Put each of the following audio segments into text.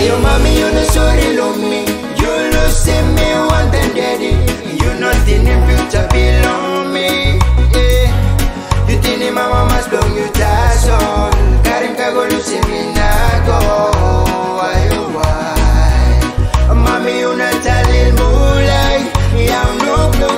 your mommy, you know sorry love me. You losing me one time daddy. You nothing in future belong me. Yeah. You think my mama's long you that's all. Karim kago losing me na go. Why oh why? Mommy you not tell mulai. Yang no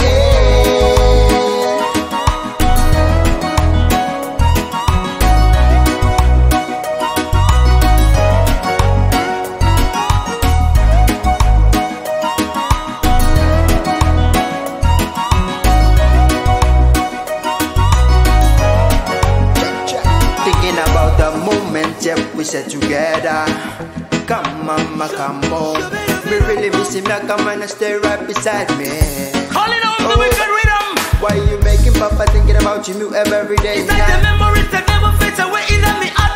about the moment, yep, we said together. Come mama, come home. Me really miss him, now come and stay right beside me. Calling out the wicked rhythm. Why you making papa thinking about you every day? It's like the memories that never fades away in me.